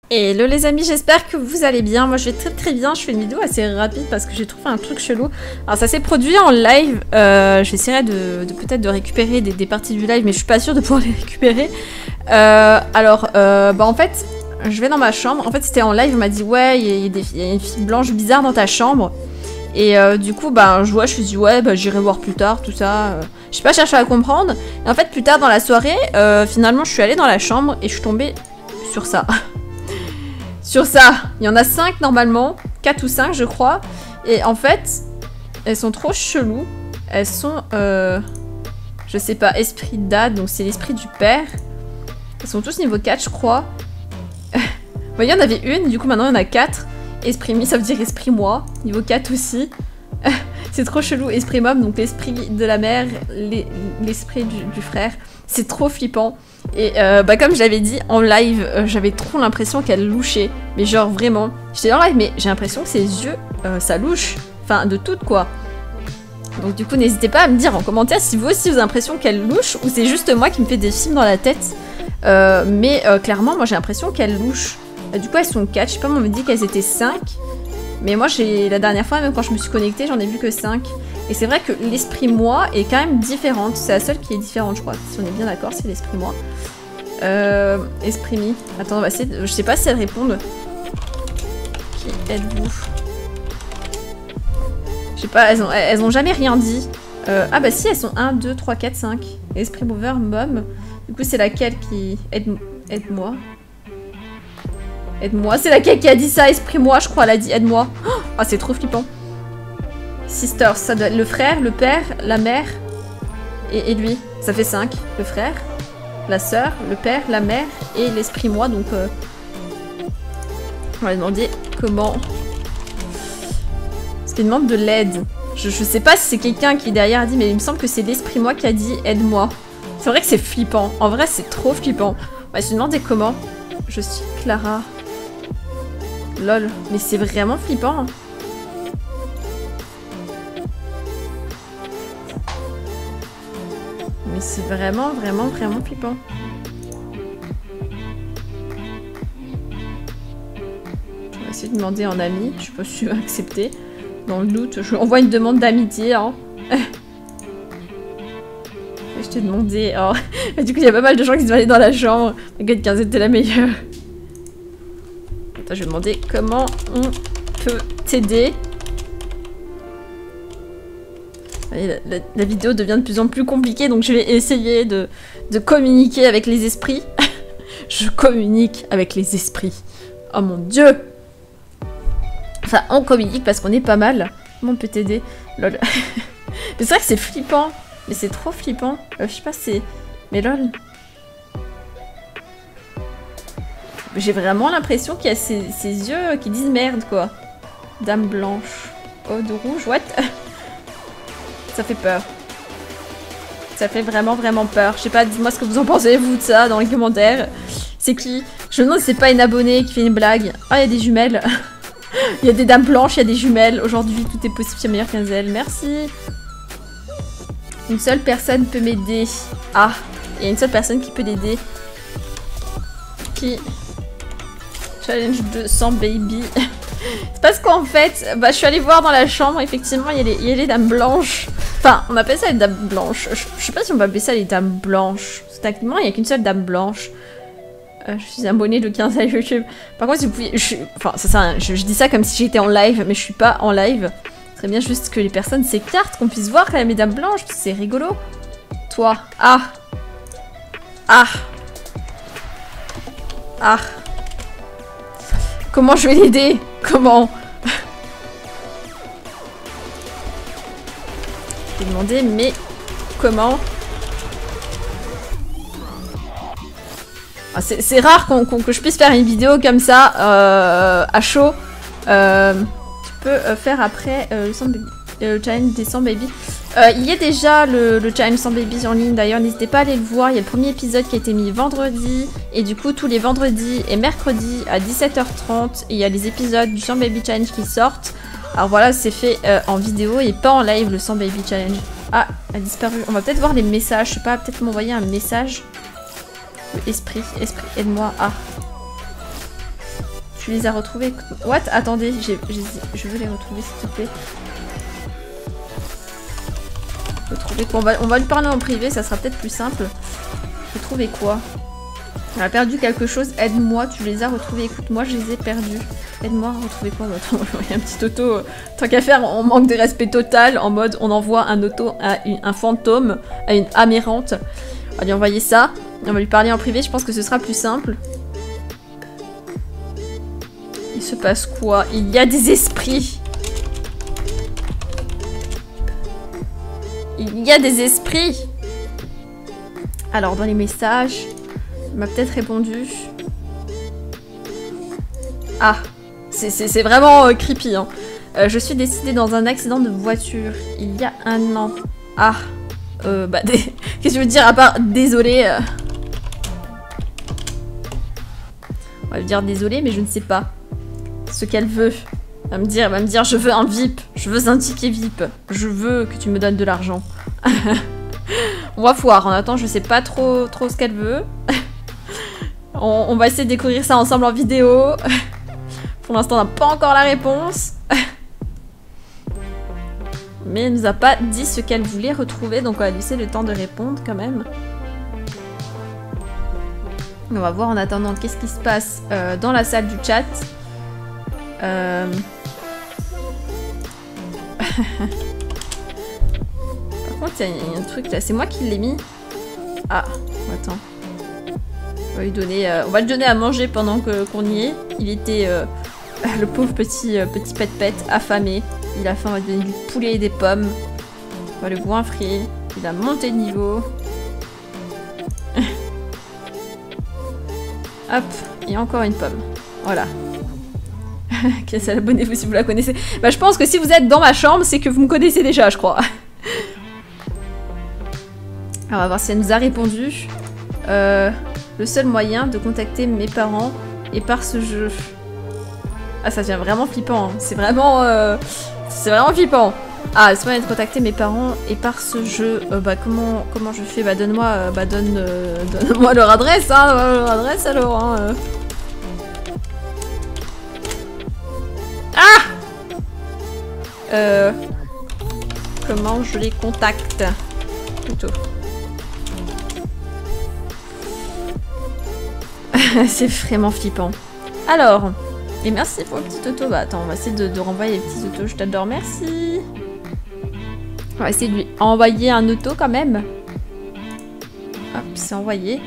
Hello les amis, j'espère que vous allez bien. Moi je vais très bien, je fais une vidéo assez rapide parce que j'ai trouvé un truc chelou. Alors ça s'est produit en live, j'essaierai de peut-être de récupérer des parties du live mais je suis pas sûre de pouvoir les récupérer. En fait, je vais dans ma chambre, en fait c'était en live, on m'a dit ouais il y a une fille blanche bizarre dans ta chambre. Et du coup je me suis dit ouais j'irai voir plus tard tout ça. Je sais pas cherché à comprendre. Et en fait plus tard dans la soirée, finalement je suis allée dans la chambre et je suis tombée sur ça. Sur ça, il y en a 5 normalement, 4 ou 5 je crois. Et en fait, elles sont trop cheloues. Elles sont, je sais pas, esprit d'Ad, donc c'est l'esprit du père. Elles sont tous niveau 4 je crois. Vous voyez, il y en avait une, du coup maintenant il y en a 4. Esprit mi, ça veut dire esprit moi, niveau 4 aussi. C'est trop chelou, esprit mob, donc l'esprit de la mère, l'esprit du frère. C'est trop flippant. Et comme je l'avais dit en live, j'avais trop l'impression qu'elle louchait. Mais genre vraiment, j'étais en live mais j'ai l'impression que ses yeux, ça louche. Enfin de toutes quoi. Donc du coup n'hésitez pas à me dire en commentaire si vous aussi vous avez l'impression qu'elle louche ou c'est juste moi qui me fais des films dans la tête. Clairement moi j'ai l'impression qu'elle louche. Du coup elles sont 4, je sais pas, on me dit qu'elles étaient 5. Mais moi la dernière fois même quand je me suis connectée j'en ai vu que 5. Et c'est vrai que l'esprit moi est quand même différente. C'est la seule qui est différente je crois. Si on est bien d'accord c'est l'esprit moi. Esprit mi. Attends on va essayer je sais pas si elles répondent. Qui êtes-vous? Je sais pas, elles ont jamais rien dit. Ah bah si elles sont 1, 2, 3, 4, 5. Esprit mover, mom. Du coup c'est laquelle qui... Aide-moi. Aide-moi, c'est laquelle qui a dit ça? Esprit moi je crois elle a dit aide-moi. Ah c'est trop flippant. Sisters, ça doit être le frère, le père, la mère et lui. Ça fait 5. Le frère, la sœur, le père, la mère et l'esprit moi. Donc on va demander comment. Parce qu'il demande de l'aide. Je sais pas si c'est quelqu'un qui derrière a dit, mais il me semble que c'est l'esprit moi qui a dit aide-moi. C'est vrai que c'est flippant. En vrai c'est trop flippant. On va se demander comment. Je suis Clara. Lol. Mais c'est vraiment flippant. Hein. Mais c'est vraiment flippant. Je vais essayer de demander en ami. Je sais pas si je vais accepter. Dans le doute, je lui envoie une demande d'amitié. Hein. Je t'ai demandé. Oh. Du coup, il y a pas mal de gens qui se vont aller dans la chambre. T'inquiète, 15 était la meilleure. Attends, je vais demander comment on peut t'aider. La vidéo devient de plus en plus compliquée, donc je vais essayer de communiquer avec les esprits. Je communique avec les esprits. Oh mon dieu! Enfin, on communique parce qu'on est pas mal. Comment on peut t'aider? Lol. Mais c'est vrai que c'est flippant. Mais c'est trop flippant. Je sais pas, c'est... Mais lol. J'ai vraiment l'impression qu'il y a ces yeux qui disent merde, quoi. Dame blanche. Oh, de rouge, what? Ça fait peur. Ça fait vraiment peur. Je sais pas, dites-moi ce que vous en pensez, vous, de ça, dans les commentaires. C'est qui? Je me demande si c'est pas une abonnée qui fait une blague. Ah, il y a des jumelles. Il y a des dames blanches, il y a des jumelles. Aujourd'hui, tout est possible, c'est meilleur qu'un zèle. Merci. Une seule personne peut m'aider. Ah, il y a une seule personne qui peut l'aider. Qui? Challenge 200 baby. C'est parce qu'en fait, je suis allée voir dans la chambre, effectivement, il y a les dames blanches. Enfin, on appelle ça les dames blanches. Je sais pas si on va appeler ça les dames blanches. Techniquement, il n'y a qu'une seule dame blanche. Je suis abonnée de 15 à YouTube. Par contre, si vous pouvez... Enfin, ça sert à rien. Je dis ça comme si j'étais en live, mais je suis pas en live. Ce serait bien juste que les personnes s'écartent, qu'on puisse voir quand même les dames blanches. C'est rigolo. Toi. Ah. Ah. Ah. Comment je vais l'aider? Comment? Je vais demander, mais comment? Ah, c'est rare que je puisse faire une vidéo comme ça, à chaud. Tu peux faire après le challenge des 100 baby. Il y a déjà le challenge 100 baby en ligne, d'ailleurs n'hésitez pas à aller le voir. Il y a le premier épisode qui a été mis vendredi. Et du coup tous les vendredis et mercredis à 17h30. Et il y a les épisodes du 100 baby challenge qui sortent. Alors voilà, c'est fait en vidéo et pas en live le 100 baby challenge. Ah, elle a disparu. On va peut-être voir les messages, je sais pas, peut-être m'envoyer un message. Esprit, aide-moi. Ah. Tu les as retrouvés. What? Attendez, je veux les retrouver s'il te plaît. Retrouver quoi? On va lui parler en privé, ça sera peut-être plus simple. Retrouver quoi? On a perdu quelque chose, aide-moi, tu les as retrouvés. Écoute, moi je les ai perdus. Aide-moi à retrouver quoi? Attends, il y a un petit auto. Tant qu'à faire, on manque de respect total. En mode, on envoie un auto à un fantôme, à une âme errante. On va lui envoyer ça. On va lui parler en privé, je pense que ce sera plus simple. Il se passe quoi? Il y a des esprits. Il y a des esprits. Alors, dans les messages, il m'a peut-être répondu. Ah, c'est vraiment creepy. Hein. Je suis décédée dans un accident de voiture il y a 1 an. Ah, bah, qu'est-ce que je veux dire à part désolé On va lui dire désolé, mais je ne sais pas ce qu'elle veut. Elle va me dire, je veux un VIP, je veux un ticket VIP, je veux que tu me donnes de l'argent. On va voir, en attendant, je sais pas trop ce qu'elle veut. On va essayer de découvrir ça ensemble en vidéo. Pour l'instant, on n'a pas encore la réponse. Mais elle nous a pas dit ce qu'elle voulait retrouver, donc on va laisser le temps de répondre quand même. On va voir en attendant qu'est-ce qui se passe dans la salle du chat. Par contre, il y a un truc là, c'est moi qui l'ai mis. Ah, attends. On va lui donner à manger pendant qu'on y est. Il était le pauvre petit pet affamé. Il a faim, on va lui donner du poulet et des pommes. On va le goinfrer. Il a monté de niveau. Hop, et encore une pomme. Voilà. Qu'est-ce que abonnez-vous si vous la connaissez. Bah je pense que si vous êtes dans ma chambre, c'est que vous me connaissez déjà, je crois. Alors, on va voir si elle nous a répondu. Le seul moyen de contacter mes parents est par ce jeu. Ah, ça devient vraiment flippant. Hein. C'est vraiment flippant. Ah, le seul moyen de contacter mes parents est par ce jeu. Bah comment je fais? Bah donne-moi donne-moi leur adresse, hein. Leur adresse alors. Hein, Ah! Comment je les contacte? Plutôt. C'est vraiment flippant. Alors, et merci pour le petit auto. Bah attends, on va essayer de renvoyer les petits autos. Je t'adore, merci. On va essayer de lui envoyer un auto quand même. Hop, c'est envoyé.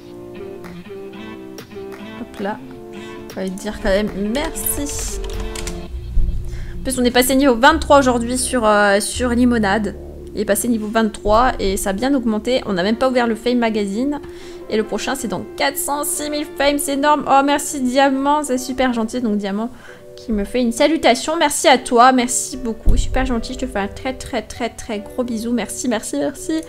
Hop là. On va lui dire quand même merci. En plus, on est passé niveau 23 aujourd'hui sur Limonade. Il est passé niveau 23 et ça a bien augmenté. On n'a même pas ouvert le Fame Magazine. Et le prochain, c'est dans 406 000 Fame. C'est énorme. Oh, merci Diamant. C'est super gentil. Donc, Diamant qui me fait une salutation. Merci à toi. Merci beaucoup. Super gentil. Je te fais un très gros bisou. Merci, merci, merci.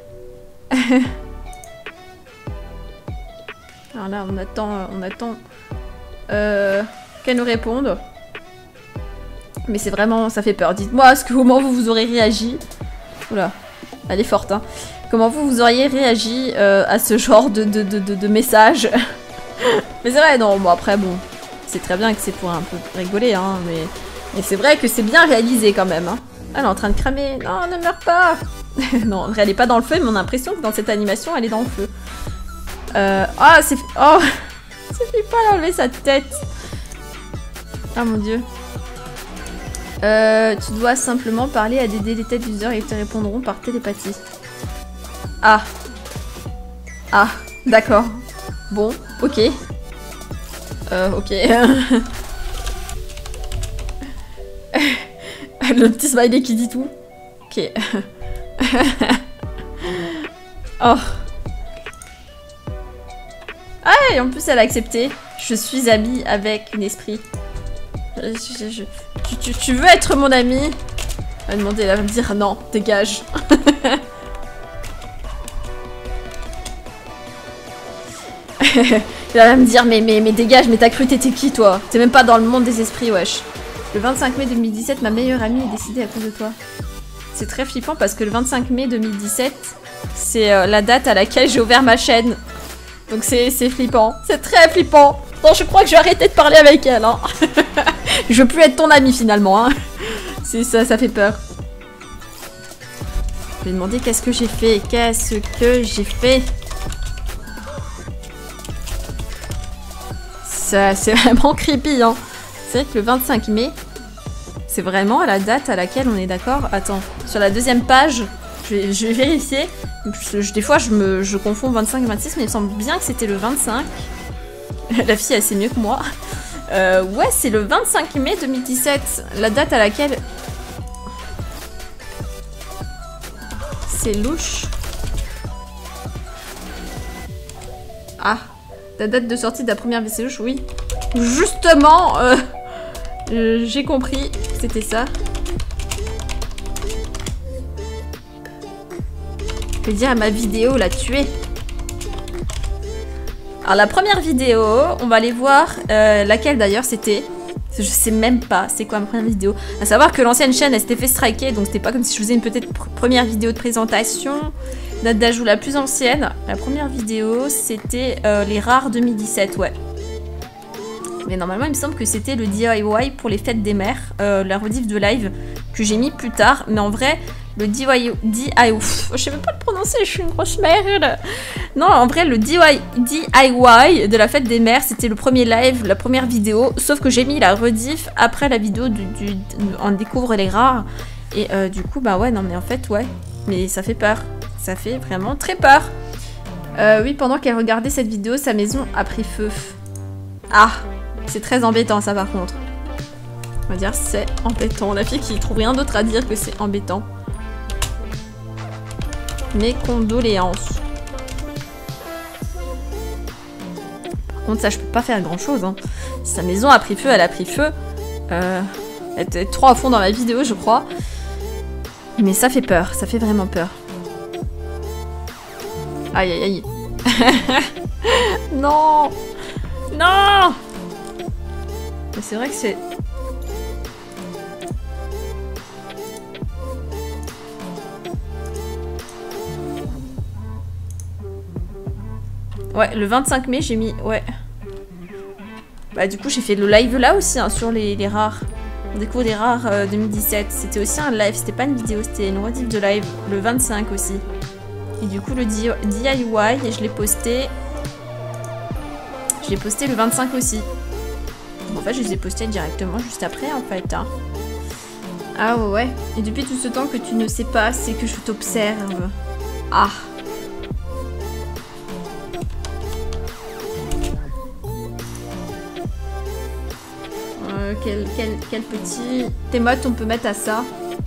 Alors là, on attend qu'elle nous réponde. Mais c'est vraiment, ça fait peur. Dites-moi comment vous aurez réagi. Oula, elle est forte, hein. Comment vous auriez réagi à ce genre de message. Mais c'est vrai, non, bon après, bon, c'est très bien que c'est pour un peu rigoler, hein, mais c'est vrai que c'est bien réalisé quand même, hein. Elle est en train de cramer. Non, ne meurs pas. Non, en vrai, elle est pas dans le feu, mais on a l'impression que dans cette animation, elle est dans le feu. Ah, c'est... Oh, c'est flippant d'enlever sa tête. Ah mon dieu. Tu dois simplement parler à des deleted users et ils te répondront par télépathie. Ah. Ah, d'accord. Bon, ok. Ok. Le petit smiley qui dit tout. Ok. Oh. Ah, et en plus elle a accepté. Je suis amie avec un esprit. Tu veux être mon ami? Elle va demander, elle va me dire non, dégage. Elle va me dire mais dégage, mais t'as cru t'étais qui toi? T'es même pas dans le monde des esprits, wesh. Le 25 mai 2017, ma meilleure amie est décédée à cause de toi. C'est très flippant parce que le 25 mai 2017, c'est la date à laquelle j'ai ouvert ma chaîne. Donc c'est flippant. C'est très flippant. Bon, je crois que je vais arrêter de parler avec elle. Hein. Je veux plus être ton amie finalement. Hein. C'est ça, ça fait peur. Je vais demander qu'est-ce que j'ai fait. Qu'est-ce que j'ai fait? Ça, c'est vraiment creepy. Hein. C'est vrai que le 25 mai, c'est vraiment la date à laquelle on est d'accord. Attends, sur la deuxième page, je vais vérifier. Des fois, je confonds 25 et 26, mais il me semble bien que c'était le 25. La fille, elle sait mieux que moi. Ouais, c'est le 25 mai 2017, la date à laquelle... C'est louche. Ah, la date de sortie de la première vie, c'est louche, oui. Justement, j'ai compris, c'était ça. Je vais dire à ma vidéo, la tuer. Alors la première vidéo, on va aller voir laquelle d'ailleurs c'était. Je sais même pas c'est quoi ma première vidéo. À savoir que l'ancienne chaîne elle s'était fait striker, donc c'était pas comme si je faisais une petite première vidéo de présentation. Date d'ajout la plus ancienne. La première vidéo c'était les rares 2017, ouais. Mais normalement il me semble que c'était le DIY pour les fêtes des mères, la rediff de live que j'ai mis plus tard. Mais en vrai, le DIY, je sais même pas le prononcer, je suis une grosse merde. Non, en vrai, le DIY de la fête des mères, c'était le premier live, la première vidéo. Sauf que j'ai mis la rediff après la vidéo on découvre les rares. Et du coup, bah ouais, non mais en fait, ouais. Mais ça fait peur. Ça fait vraiment très peur. Oui, pendant qu'elle regardait cette vidéo, sa maison a pris feu. Ah, c'est très embêtant ça par contre. On va dire c'est embêtant. La fille qui trouve rien d'autre à dire que c'est embêtant. Mes condoléances. Par contre, ça, je peux pas faire grand chose. Hein. Si sa maison a pris feu, elle a pris feu. Elle était trop à fond dans la vidéo, je crois. Mais ça fait peur. Ça fait vraiment peur. Aïe, aïe, aïe. Non! Non! Mais c'est vrai que c'est... Ouais, le 25 mai, j'ai mis... Ouais. Bah du coup, j'ai fait le live là aussi, hein, sur les rares. On découvre des rares 2017. C'était aussi un live, c'était pas une vidéo, c'était une rediff de live. Le 25 aussi. Et du coup, le DIY, et je l'ai posté... Je l'ai posté le 25 aussi. En fait, je les ai postés directement juste après, en fait. Hein. Ah ouais. Et depuis tout ce temps que tu ne sais pas, c'est que je t'observe. Ah. Quel petit émote on peut mettre à ça.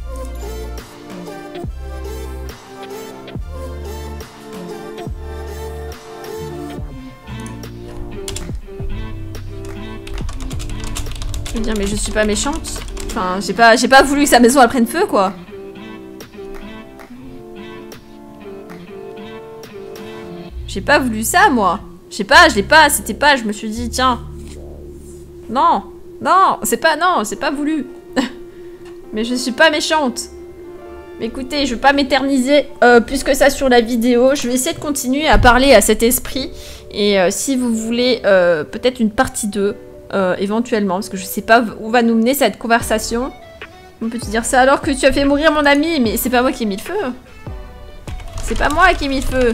Je veux dire, mais je suis pas méchante. Enfin, j'ai pas voulu que sa maison elle prenne feu, quoi. J'ai pas voulu ça, moi. Je sais pas, je l'ai pas, c'était pas, je me suis dit, tiens. Non. Non, c'est pas voulu. Mais je suis pas méchante. Mais écoutez, je vais pas m'éterniser plus que ça sur la vidéo. Je vais essayer de continuer à parler à cet esprit. Et si vous voulez peut-être une partie 2, éventuellement, parce que je sais pas où va nous mener cette conversation. On peut te dire ça alors que tu as fait mourir mon ami, mais c'est pas moi qui ai mis le feu. C'est pas moi qui ai mis le feu.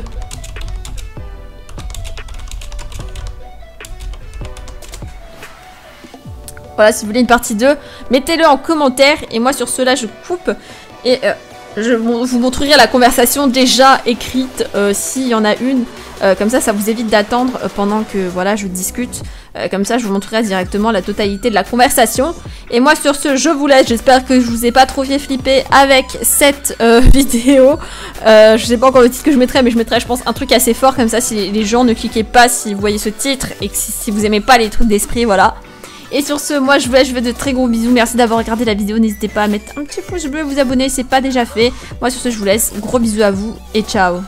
Voilà, si vous voulez une partie 2, mettez-le en commentaire. Et moi, sur cela, je coupe. Et je vous montrerai la conversation déjà écrite, s'il y en a une. Comme ça vous évite d'attendre pendant que voilà, je discute. Comme ça, je vous montrerai directement la totalité de la conversation. Et moi, sur ce, je vous laisse. J'espère que je vous ai pas trop fait flipper avec cette vidéo. Je sais pas encore le titre que je mettrai, mais je mettrai, je pense, un truc assez fort. Comme ça, si les gens ne cliquez pas, si vous voyez ce titre et que si vous aimez pas les trucs d'esprit, voilà. Et sur ce, moi je vous fais de très gros bisous. Merci d'avoir regardé la vidéo. N'hésitez pas à mettre un petit pouce bleu, vous abonner si c'est pas déjà fait. Moi sur ce, je vous laisse. Gros bisous à vous et ciao.